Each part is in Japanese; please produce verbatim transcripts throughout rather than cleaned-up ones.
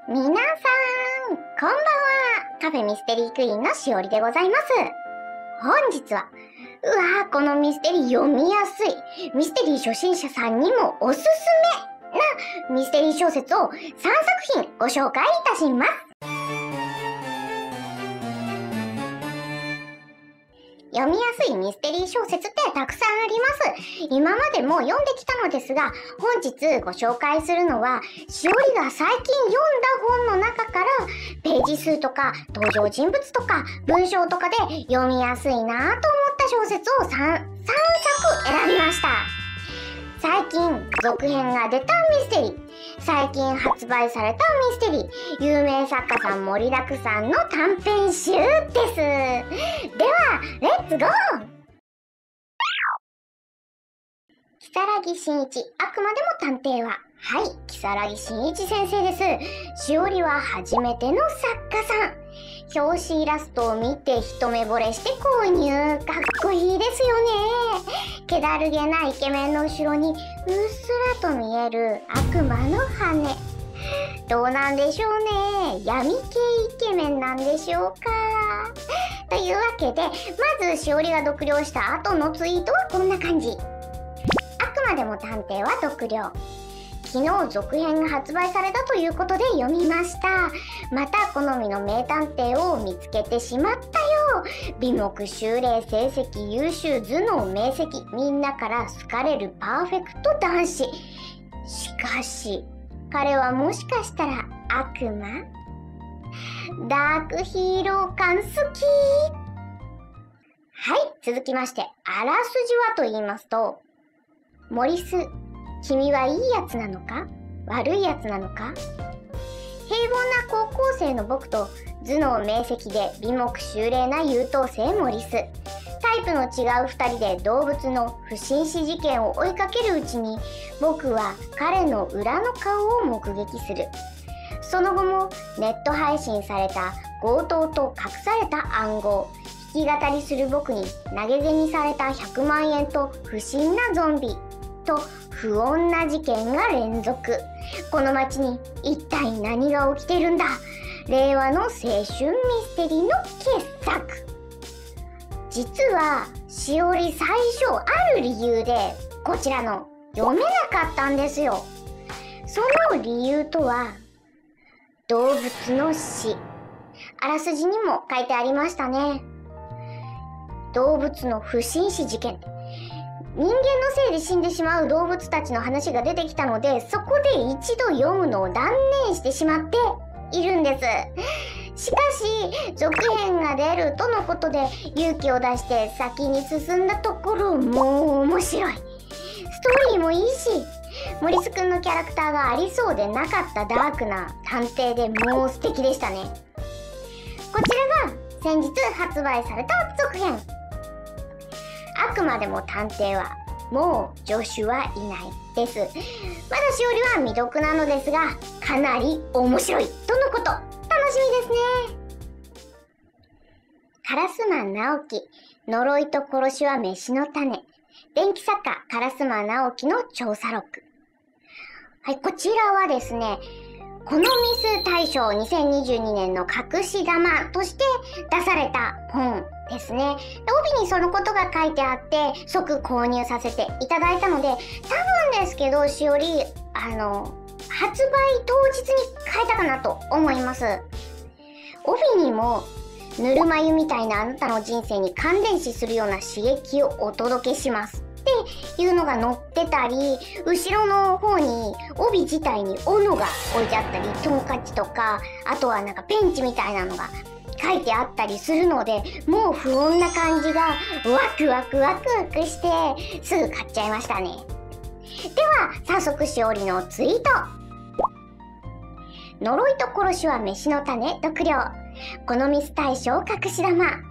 皆さん、こんばんは。カフェミステリークイーンのしおりでございます。本日は、うわーこのミステリー読みやすい、ミステリー初心者さんにもおすすめなミステリー小説をさんさくひんご紹介いたします。読みやすいミステリー小説ってたくさんあります。今までも読んできたのですが、本日ご紹介するのは、しおりが最近読んだ本の中から、ページ数とか登場人物とか文章とかで読みやすいなぁと思った小説を 3, さんさく選びました。最近続編が出たミステリー、最近発売されたミステリー、有名作家さん盛りだくさんの短編集です。ではレッツゴー。如月真一、あくまでも探偵は、はい、如月真一先生です。しおりは初めての作家さん。表紙イラストを見て一目惚れして購入。かっこいいですよね。気だるげなイケメンの後ろにうっすらと見える悪魔の羽。どうなんでしょうね。闇系イケメンなんでしょうか。というわけで、まずしおりが読了した後のツイートはこんな感じ。あくまでも探偵は読了。昨日続編が発売されたということで読みました。また好みの名探偵を見つけてしまったよ。美目秀麗、成績優秀、頭脳明晰、みんなから好かれるパーフェクト男子。しかし彼はもしかしたら悪魔？ダークヒーロー感好き。はい、続きまして、あらすじはと言いますと、モリス、君はいいやつなのか？悪いやつなのか？平凡な高校生の僕と頭脳明晰で美目秀麗な優等生モリス。タイプの違う二人で動物の不審死事件を追いかけるうちに、僕は彼の裏の顔を目撃する。その後もネット配信された強盗と隠された暗号、弾き語りする僕に投げ銭されたひゃくまんえんと不審なゾンビと不穏な事件が連続。この街に一体何が起きてるんだ。令和の青春ミステリーの傑作。実はしおり最初ある理由でこちらの読めなかったんですよ。その理由とは、動物の死。あらすじにも書いてありましたね。動物の不審死事件。人間のせいで死んでしまう動物たちの話が出てきたので、そこで一度読むのを断念してしまっているんです。しかし続編が出るとのことで勇気を出して先に進んだところ、もう面白い。ストーリーもいいし、モリスくんのキャラクターがありそうでなかったダークな探偵でもう素敵でしたね。こちらが先日発売された続編。あくまでも探偵はもう助手はいないです。まだしおりは未読なのですが、かなり面白いとのこと。楽しみですね。烏丸直樹、呪いと殺しは飯の種。伝記作家烏丸直樹の調査録。はい、こちらはですね、このミス大賞にせんにじゅうにねんの隠し玉として出された本ですね。帯にそのことが書いてあって即購入させていただいたので、多分ですけどしおりあの発売当日に買えたかなと思います。帯にもぬるま湯みたいなあなたの人生に感電死するような刺激をお届けしますっていうのが載ってたり、後ろの方に帯自体に斧が置いてあったり、トンカチとか、あとはなんかペンチみたいなのが書いてあったりするので、もう不穏な感じがワクワクワクワクしてすぐ買っちゃいましたね。では早速しおりのツイート。呪いと殺しは飯の種読了。このミス大賞隠し玉、面白かった。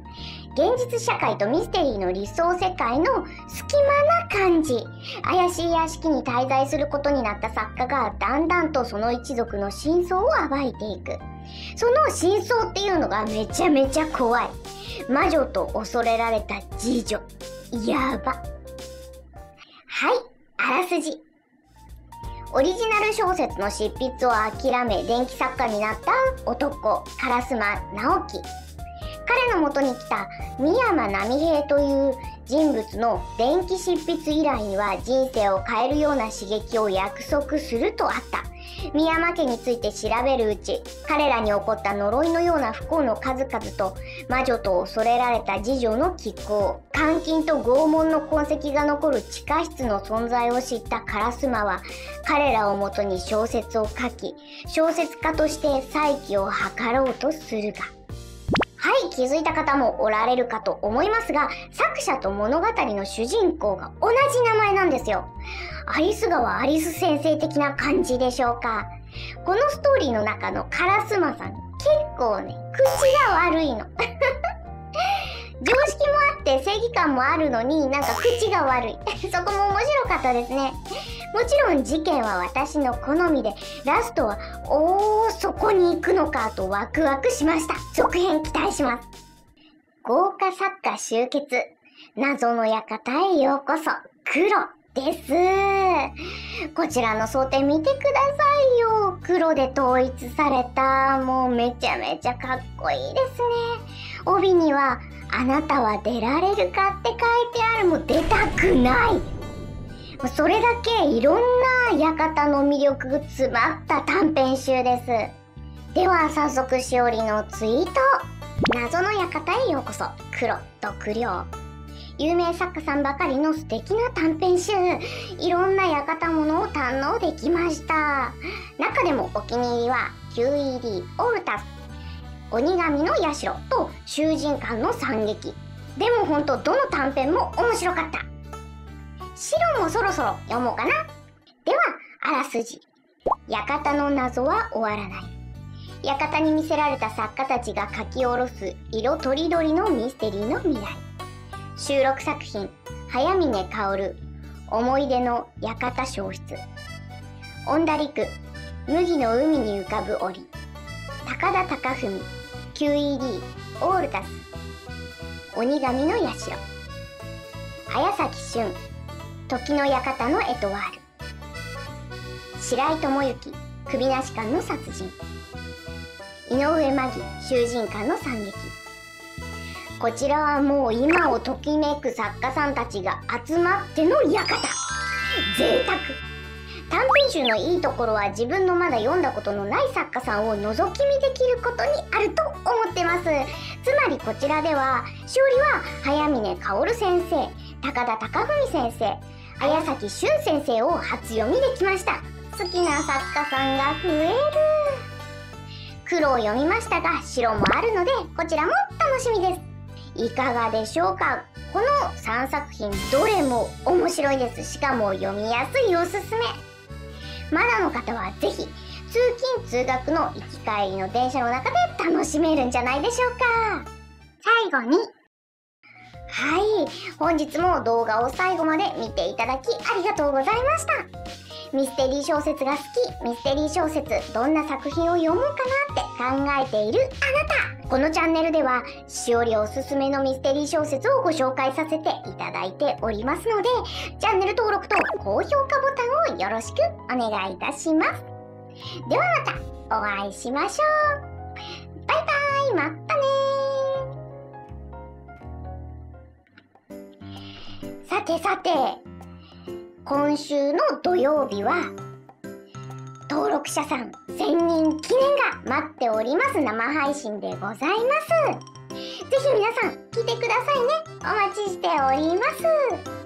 現実社会とミステリーの理想世界の隙間な感じ。怪しい屋敷に滞在することになった作家がだんだんとその一族の真相を暴いていく。その真相っていうのがめちゃめちゃ怖い。魔女と恐れられた次女。やば。はい、あらすじ。 オリジナル小説の執筆を諦め伝記作家になった男、烏丸直樹。彼のもとに来た三山波平という人物の伝記執筆依頼には人生を変えるような刺激を約束するとあった。三山家について調べるうち、彼らに起こった呪いのような不幸の数々と魔女と恐れられた次女の奇行、監禁と拷問の痕跡が残る地下室の存在を知った烏丸は、彼らをもとに小説を書き、小説家として再起を図ろうとするが、はい、気づいた方もおられるかと思いますが、作者と物語の主人公が同じ名前なんですよ。アリス川アリス先生的な感じでしょうか。このストーリーの中の烏丸さん、結構ね、口が悪いの。常識もあって正義感もあるのになんか口が悪い。そこも面白かったですね。もちろん事件は私の好みで、ラストはおーそこに行くのかとワクワクしました。続編期待します。豪華作家集結、謎の館へようこそ、黒です。こちらの装丁見てくださいよ。黒で統一された、もうめちゃめちゃかっこいいですね。帯にはあなたは出られるかって書いてある。もう出たくない。それだけいろんな館の魅力が詰まった短編集です。では早速しおりのツイート。謎の館へようこそ、黒とクリョウ。有名作家さんばかりの素敵な短編集。いろんな館ものを堪能できました。中でもお気に入りは キューイーディー オルタス、鬼神の社と囚人間の惨劇。でもほんとどの短編も面白かった。白もそろそろ読もうかな。ではあらすじ。館の謎は終わらない。館に魅せられた作家たちが書き下ろす色とりどりのミステリーの未来。収録作品、早峰薫、思い出の館消失。恩田陸、麦の海に浮かぶ檻。高田貴文、キューイーディー オールタス、鬼神の社。綾崎俊、時の館のエトワール。白井智之、首なし館の殺人。井上真紀、囚人間の惨劇。こちらはもう今をときめく作家さんたちが集まっての館。贅沢。短編集のいいところは自分のまだ読んだことのない作家さんを覗き見できることにあると思ってます。つまりこちらではしおりは早峰薫先生、高田貴文先生、綾崎俊先生を初読みできました。好きな作家さんが増える。黒を読みましたが白もあるのでこちらも楽しみです。いかがでしょうか。このさんさく品どれも面白いです。しかも読みやすいおすすめ。まだの方はぜひ通勤通学の行き帰りの電車の中で楽しめるんじゃないでしょうか。最後に、はい、本日も動画を最後まで見ていただきありがとうございました。ミステリー小説が好き、ミステリー小説どんな作品を読もうかなって考えているあなた。このチャンネルではしおりおすすめのミステリー小説をご紹介させていただいておりますので、チャンネル登録と高評価ボタンをよろしくお願いいたします。ではまたお会いしましょう。バイバイ、またねー。さてさて、今週の土曜日は登録者さんせんにん記念が待っております。生配信でございます。ぜひ皆さん来てくださいね。お待ちしております。